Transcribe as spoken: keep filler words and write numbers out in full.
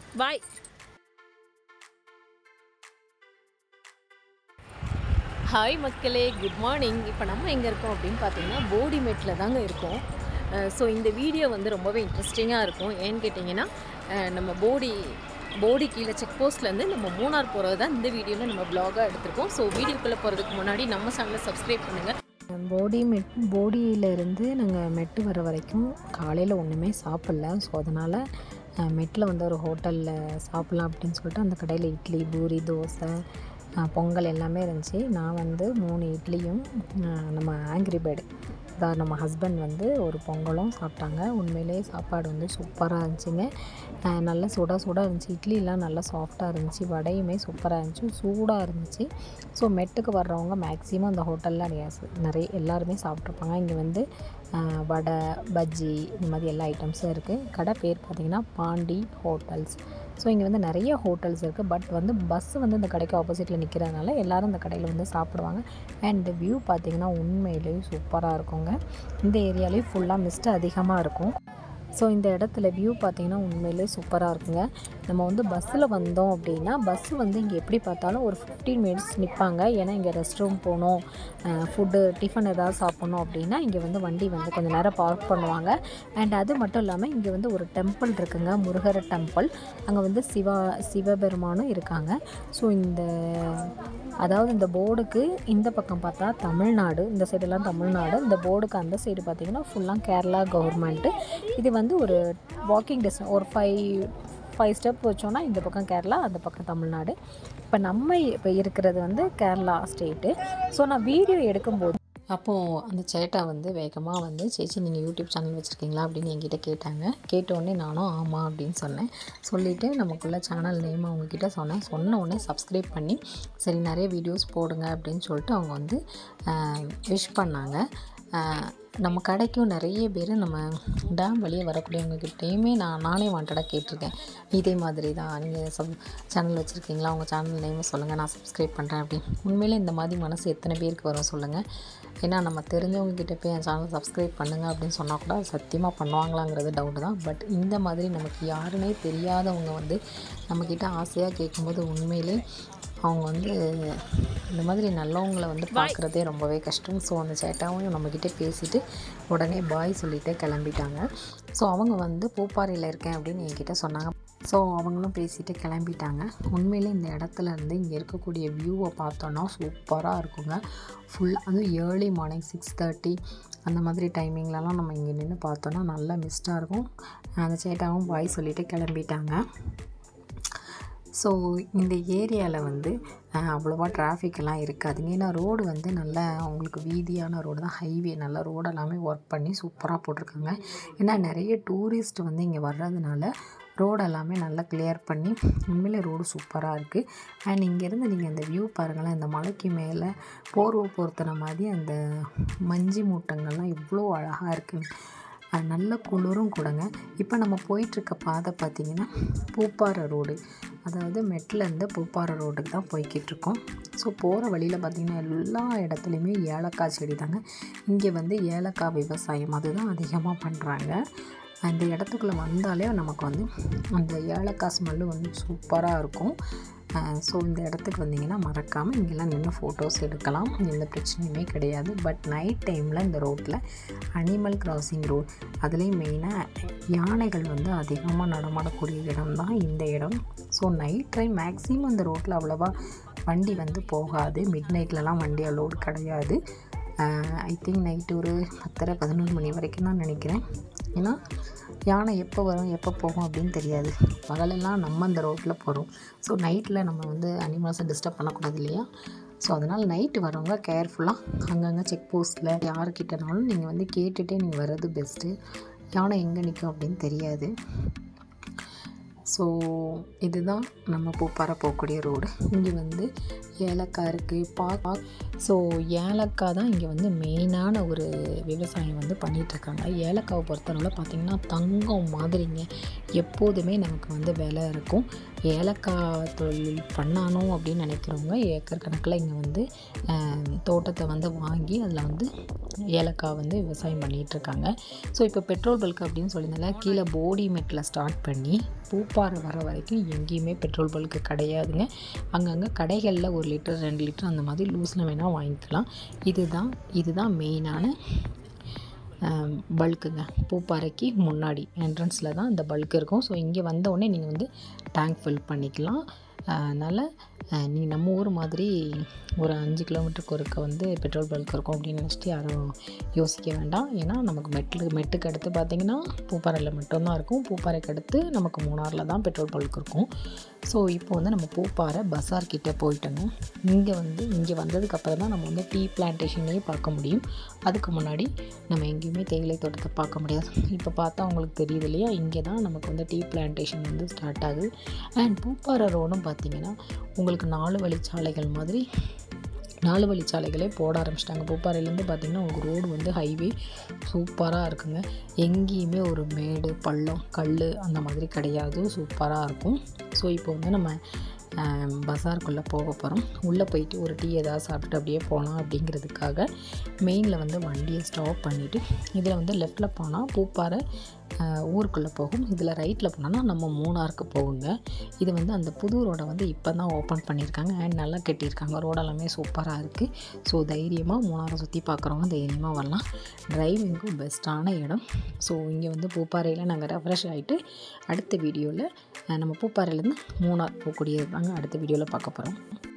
பாய். Hi மக்களே, good morning. இப்போ நம்ம எங்கே இருக்கோம் அப்படின்னு பார்த்தீங்கன்னா போடிமெட்டில் தாங்க இருக்கோம். ஸோ இந்த வீடியோ வந்து ரொம்பவே இன்ட்ரெஸ்டிங்காக இருக்கும். ஏன்னு கேட்டிங்கன்னா நம்ம போடி போடி கீழே செக் போஸ்ட்லேருந்து நம்ம மூணார் போகிறது தான் இந்த வீடியோவில் நம்ம ப்ளாகாக எடுத்திருக்கோம். ஸோ வீடியோக்குள்ளே போகிறதுக்கு முன்னாடி நம்ம சேனலை சப்ஸ்கிரைப் பண்ணுங்கள். போடி மெட் போடியிலேருந்து நாங்கள் மெட்டு வர வரைக்கும் காலையில் ஒன்றுமே சாப்பிட்ல. ஸோ அதனால் மெட்டில் வந்து ஒரு ஹோட்டலில் சாப்பிட்லாம் அப்படின்னு சொல்லிட்டு அந்த கடையில் இட்லி, பூரி, தோசை, பொங்கல் எல்லாமே இருந்துச்சு. நான் வந்து மூணு இட்லியும் நம்ம ஆங்கிரி பேர்டு அதாவது நம்ம ஹஸ்பண்ட் வந்து ஒரு பொங்கலும் சாப்பிட்டாங்க. உண்மையிலே சாப்பாடு வந்து சூப்பராக இருந்துச்சுங்க. நல்லா சுட சுட இருந்துச்சு. இட்லிலாம் நல்லா சாஃப்டாக இருந்துச்சு. வடையுமே சூப்பராக இருந்துச்சு, சூடாக இருந்துச்சு. ஸோ மெட்டுக்கு வர்றவங்க மேக்ஸிமம் அந்த ஹோட்டலில் நிறைய எல்லாருமே சாப்பிட்ருப்பாங்க. இங்கே வந்து வடை, பஜ்ஜி இந்த மாதிரி எல்லா ஐட்டம்ஸும் இருக்குது. கடை பேர் பார்த்திங்கன்னா பாண்டி ஹோட்டல்ஸ். ஸோ இங்கே வந்து நிறைய ஹோட்டல்ஸ் இருக்குது. பட் வந்து பஸ்ஸு வந்து இந்த கடைக்கு ஆப்போசிட்டில் நிற்கிறதுனால எல்லோரும் இந்த கடையில் வந்து சாப்பிடுவாங்க. அண்ட் வியூ பார்த்திங்கன்னா உண்மையிலேயும் சூப்பராக இருக்குங்க. இந்த ஏரியாலேயும் ஃபுல்லாக மிஸ்ட்டு அதிகமாக இருக்கும். ஸோ இந்த இடத்துல வியூ பார்த்திங்கன்னா உண்மையிலே சூப்பராக இருக்குங்க. நம்ம வந்து பஸ்ஸில் வந்தோம் அப்படின்னா பஸ்ஸு வந்து இங்கே எப்படி பார்த்தாலும் ஒரு ஃபிஃப்டீன் மினிட்ஸ் நிற்பாங்க. ஏன்னா இங்கே ரெஸ்ட் ரூம் போகணும், ஃபுட்டு டிஃபன் ஏதாவது சாப்பிட்ணும் அப்படின்னா இங்கே வந்து வண்டி வந்து கொஞ்சம் நேரம் பார்க் பண்ணுவாங்க. அண்ட் அது மட்டும் இல்லாமல் இங்கே வந்து ஒரு டெம்பிள் இருக்குங்க, முருகர் டெம்பிள். அங்கே வந்து சிவா சிவபெருமானும் இருக்காங்க. ஸோ இந்த அதாவது இந்த போர்டுக்கு இந்த பக்கம் பார்த்தா தமிழ்நாடு, இந்த சைடெல்லாம் தமிழ்நாடு, இந்த போர்டுக்கு அந்த சைடு பார்த்திங்கன்னா ஃபுல்லாக கேரளா கவர்மெண்ட்டு. இது வந்து ஒரு வாக்கிங் டிஸ்டன்ஸ் ஒரு ஃபைவ் ஃபைவ் ஸ்டெப் வச்சோன்னா இந்த பக்கம் கேரளா, அந்த பக்கம் தமிழ்நாடு. இப்போ நம்ம இப்போ இருக்கிறது வந்து கேரளா ஸ்டேட்டு. ஸோ நான் வீடியோ எடுக்கும்போது அப்போது அந்த சேட்டா வந்து வேகமாக வந்து சேச்சி நீங்கள் யூடியூப் சேனல் வச்சுருக்கீங்களா அப்படின்னு என்கிட்ட கேட்டாங்க. கேட்டோடனே நானும் ஆமாம் அப்படின்னு சொன்னேன். சொல்லிவிட்டு நமக்குள்ள சேனல் நேம் அவங்கக்கிட்ட சொன்னேன். சொன்ன உடனே சப்ஸ்கிரைப் பண்ணி சரி நிறைய வீடியோஸ் போடுங்க அப்படின்னு சொல்லிட்டு அவங்க வந்து விஷ் பண்ணாங்க. நம்ம கடைக்கும் நிறைய பேர் நம்ம டேம் வழியே வரக்கூடியவங்கக்கிட்டேயுமே நான் நானே வாண்டடாக கேட்டிருக்கேன். இதே மாதிரி தான் நீங்கள் சப் சேனல் வச்சுருக்கீங்களா, உங்கள் சேனல் நேம் சொல்லுங்கள், நான் சப்ஸ்கிரைப் பண்ணுறேன் அப்படின்னு. உண்மையிலே இந்த மாதிரி மனசு எத்தனை பேருக்கு வரும் சொல்லுங்கள். ஏன்னா நம்ம தெரிஞ்சவங்கக்கிட்ட போய் என் சேனல் சப்ஸ்கிரைப் பண்ணுங்கள் அப்படின்னு சொன்னால் கூட சத்தியமாக பண்ணுவாங்களாங்கிறது டவுட்டு தான். பட் இந்த மாதிரி நமக்கு யாருன்னே தெரியாதவங்க வந்து நம்மக்கிட்ட ஆசையாக கேட்கும்போது உண்மையிலே அவங்க வந்து இந்த மாதிரி நல்லவங்களை வந்து பார்க்குறதே ரொம்பவே கஷ்டம். ஸோ அந்த சேட்டாவும் நம்மக்கிட்ட பேசிவிட்டு உடனே பாய் சொல்லிவிட்டு கிளம்பிட்டாங்க. ஸோ அவங்க வந்து பூப்பாறையில் இருக்கேன் அப்படின்னு என்கிட்ட சொன்னாங்க. ஸோ அவங்களும் பேசிவிட்டு கிளம்பிட்டாங்க. உண்மையிலே இந்த இடத்துல இருந்து இங்கே இருக்கக்கூடிய வியூவை பார்த்தோன்னா சூப்பராக இருக்குங்க. ஃபுல் அதுவும் ஏர்லி மார்னிங் சிக்ஸ் தேர்ட்டி அந்த மாதிரி டைமிங்லலாம் நம்ம இங்கே நின்று பார்த்தோன்னா நல்லா மிஸ்டாக இருக்கும். அந்த சேட்டாவும் பாய் சொல்லிவிட்டு கிளம்பிட்டாங்க. ஸோ இந்த ஏரியாவில் வந்து அவ்வளோவா டிராஃபிக்கெல்லாம் இருக்காதுங்க. ஏன்னா ரோடு வந்து நல்லா அவங்களுக்கு வீதியான ரோடு தான், ஹைவே நல்லா ரோடு எல்லாமே ஒர்க் பண்ணி சூப்பராக போட்டிருக்காங்க. ஏன்னா நிறைய டூரிஸ்ட் வந்து இங்கே வர்றதுனால ரோடு எல்லாமே நல்லா கிளியர் பண்ணி உண்மையிலே ரோடு சூப்பராக இருக்குது. அண்ட் இங்கேருந்து நீங்கள் அந்த வியூ பாருங்களேன், இந்த மலைக்கு மேலே போர்வை பொறுத்தின மாதிரி அந்த மஞ்சி மூட்டங்கள்லாம் இவ்வளோ அழகாக இருக்குது. நல்ல குளிரும் கூடங்க. இப்போ நம்ம போயிட்டுருக்க பாதை பார்த்திங்கன்னா பூப்பாறை ரோடு, அதாவது மெட்லேருந்து பூப்பாறை ரோடுக்கு தான் போய்கிட்ருக்கோம். ஸோ போகிற வழியில் பார்த்திங்கன்னா எல்லா இடத்துலையுமே ஏலக்காய் செடி தாங்க. இங்கே வந்து ஏலக்காய் விவசாயம் அதுதான் அதிகமாக பண்ணுறாங்க. அந்த இடத்துக்குள்ளே வந்தாலே நமக்கு வந்து அந்த ஏலக்காய் ஸ்மெல்லு வந்து சூப்பராக இருக்கும். ஸோ இந்த இடத்துக்கு வந்தீங்கன்னா மறக்காமல் இங்கெல்லாம் நின்று ஃபோட்டோஸ் எடுக்கலாம், எந்த பிரச்சனையுமே கிடையாது. பட் நைட் டைமில் இந்த ரோட்டில் அனிமல் கிராசிங் ரோட், அதுலேயும் மெயினாக யானைகள் வந்து அதிகமாக நடமாடக்கூடிய இடம் தான் இந்த இடம். ஸோ நைட் டைம் மேக்ஸிமம் இந்த ரோட்டில் அவ்வளோவா வண்டி வந்து போகாது. மிட் நைட்லலாம் வண்டி அலோடு கிடையாது. ஐ திங்க் நைட்டு ஒரு பத்தரை பதினொன்று மணி வரைக்கும் தான் நினைக்கிறேன். ஏன்னா யானை எப்போ வரும் எப்போ போகும் அப்படின்னு தெரியாது. பகலெல்லாம் நம்ம அந்த ரோட்டில் போகிறோம். ஸோ நைட்டில் நம்ம வந்து அனிமல்ஸை டிஸ்டர்ப் பண்ணக்கூடாது இல்லையா. ஸோ அதனால் நைட்டு வரவங்க கேர்ஃபுல்லாக அங்கங்கே செக் போஸ்ட்டில் யாருக்கிட்டனாலும் நீங்கள் வந்து கேட்டுகிட்டே நீங்கள் வர்றது பெஸ்ட்டு. யானை எங்கே நிற்கும் அப்படின்னு தெரியாது. ஸோ இதுதான் நம்ம பூப்பாறை போகக்கூடிய ரோடு. இங்கே வந்து ஏலக்காய் இருக்குது, பா ஸோ ஏலக்காய் தான் இங்கே வந்து மெயினான ஒரு விவசாயம் வந்து பண்ணிகிட்ருக்காங்க. ஏலக்காவை பொறுத்தவரை பார்த்திங்கன்னா தங்கம் மாதிரிங்க, எப்போதுமே நமக்கு வந்து விலை இருக்கும். ஏலக்காய் தொழில் பண்ணணும் அப்படின்னு நினைக்கிறவங்க ஏக்கர் கணக்கில் இங்கே வந்து தோட்டத்தை வந்து வாங்கி அதில் வந்து ஏலக்காய் வந்து விவசாயம் பண்ணிகிட்ருக்காங்க. ஸோ இப்போ பெட்ரோல் பல்க் அப்படின்னு சொல்லியிருந்தால கீழே போடி மெட்டில் ஸ்டார்ட் பண்ணி பூப்பாறை வர வரைக்கும் எங்கேயுமே பெட்ரோல் பல்க்கு கிடையாதுங்க. அங்கங்கே கடைகளில் ஒரு லிட்டர் ரெண்டு லிட்டர் அந்த மாதிரி லூஸில் வேணால் வாங்கிக்கலாம். இதுதான் இதுதான் மெயினான பல்க்குங்க. பூப்பாறைக்கு முன்னாடி என்ட்ரன்ஸில் தான் இந்த பல்க் இருக்கும். ஸோ இங்கே வந்தவுடனே நீங்கள் வந்து டேங்க் ஃபில் பண்ணிக்கலாம். அதனால் நீ நம்ம ஊர் மாதிரி ஒரு அஞ்சு கிலோமீட்டருக்கு ஒருக்க வந்து பெட்ரோல் பல்க் இருக்கும் அப்படின்னு நினச்சிட்டு யாரும் யோசிக்க வேண்டாம். ஏன்னா நமக்கு மெட்டு மெட்டுக்கு அடுத்து பார்த்திங்கன்னா பூப்பாறையில் மட்டும்தான் இருக்கும். பூப்பாறைக்கு அடுத்து நமக்கு மூணாரில் தான் பெட்ரோல் பல்க் இருக்கும். ஸோ இப்போ வந்து நம்ம பூப்பாறை பஸார் கிட்டே போயிட்டோங்க. இங்கே வந்து இங்கே வந்ததுக்கப்புறம் தான் நம்ம வந்து டீ பிளான்டேஷன்லேயே பார்க்க முடியும். அதுக்கு முன்னாடி நம்ம எங்கேயுமே தேயிலை தோட்டத்தை பார்க்க முடியாது. இப்போ பார்த்தா உங்களுக்கு தெரியுது இல்லையா, இங்கே தான் நமக்கு வந்து டீ பிளான்டேஷன் வந்து ஸ்டார்ட் ஆகுது. அண்ட் பூப்பாறை ரோடும் பார்த்திங்கன்னா உங்களுக்கு நாலு வழிச்சாலைகள் மாதிரி நாலு வழிச்சாலைகளே போட ஆரம்பிச்சிட்டாங்க. பூப்பாறையிலேருந்து பார்த்திங்கன்னா உங்களுக்கு ரோடு வந்து ஹைவே சூப்பராக இருக்குங்க. எங்கேயுமே ஒரு மேடு பள்ளம் கல் அந்த மாதிரி கிடையாது, சூப்பராக இருக்கும். ஸோ இப்போ வந்து நம்ம பஸாருக்குள்ளே போக போகிறோம். உள்ளே போயிட்டு ஒரு டீ ஏதாவது சாப்பிட்டுட்டு அப்படியே போகலாம் அப்படிங்கிறதுக்காக மெயினில் வந்து வண்டியை ஸ்டாப் பண்ணிவிட்டு இதில் வந்து லெஃப்டில் போனால் பூப்பாறை ஊருக்குள்ளே போகும். இதில் ரைட்டில் போனோன்னா நம்ம மூணாருக்கு போகுங்க. இது வந்து அந்த புது ரோடை வந்து இப்போ தான் ஓப்பன் பண்ணியிருக்காங்க அண்ட் நல்லா கட்டியிருக்காங்க. ரோடெல்லாமே சூப்பராக இருக்குது. ஸோ தைரியமாக மூணாரை சுற்றி பார்க்குறவங்க தைரியமாக வரலாம். டிரைவிங்கும் பெஸ்ட்டான இடம். ஸோ இங்கே வந்து பூப்பாறையில் நாங்கள் ரெஃப்ரெஷ் ஆகிட்டு அடுத்த வீடியோவில் நம்ம பூப்பாறையிலேருந்து மூணார் போகக்கூடியது தாங்க அடுத்த வீடியோவில் பார்க்க போகிறோம்.